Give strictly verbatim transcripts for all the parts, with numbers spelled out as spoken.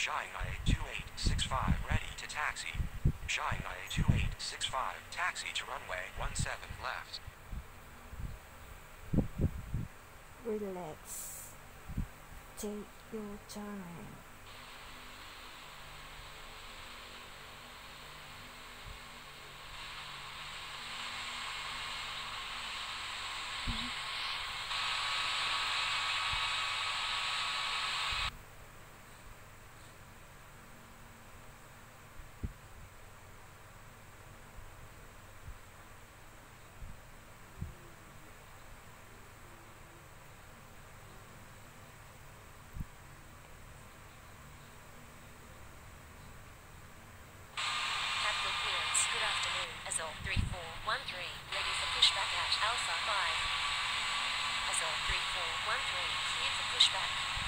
Shanghai two eight six five, ready to taxi. Shanghai two eight six five, taxi to runway one seven left. Relax. Take your time. three four one three, ready for pushback at Alpha five. Azul three four one three, cleared for pushback.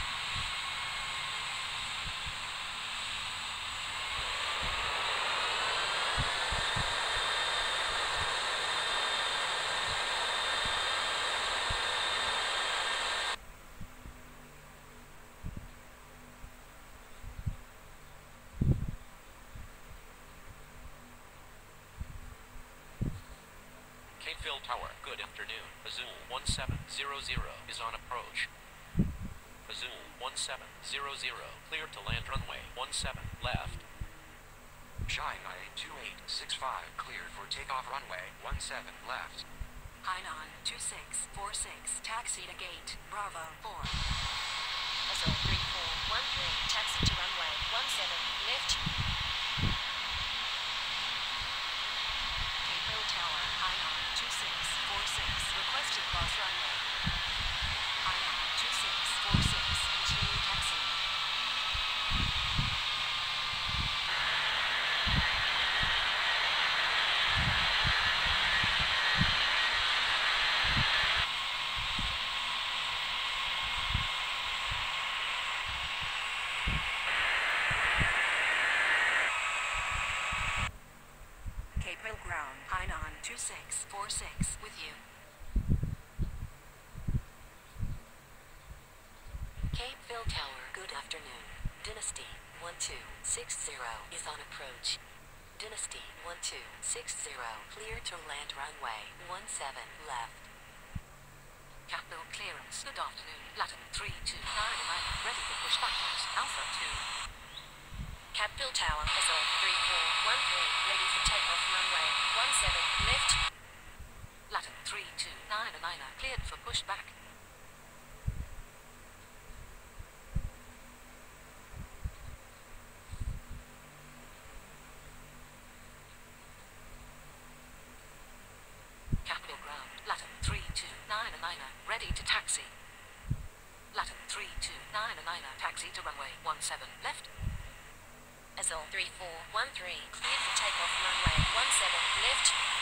Capeville Tower, good afternoon. Azul one seven zero zero is on approach. Azul one seven zero zero, cleared to land runway one seven left. Shanghai two eight six five, cleared for takeoff runway one seven left. Hainan two six four six, taxi to gate Bravo four. Azul three four one three, taxi to runway one seven left. Capeville Tower, Hainan two six four six, requested cross runway. Hainan two six four six, continue taxi. Capeville ground, Hainan two six four six, with you. Capeville Tower, good afternoon. Dynasty one two six zero is on approach. Dynasty one two six zero, clear to land runway one seven left. Capeville clearance, good afternoon. Latin three two nine nine, ready for pushback at Alpha two. Capeville Tower, Azul three four one three, ready for takeoff runway one seven left. Latin three two nine nine, cleared for pushback. Capeville ground, Latin three two nine nine, ready to taxi. Latin three two nine nine, taxi to runway one seven left. Azul three four one three, cleared for takeoff runway one seven left.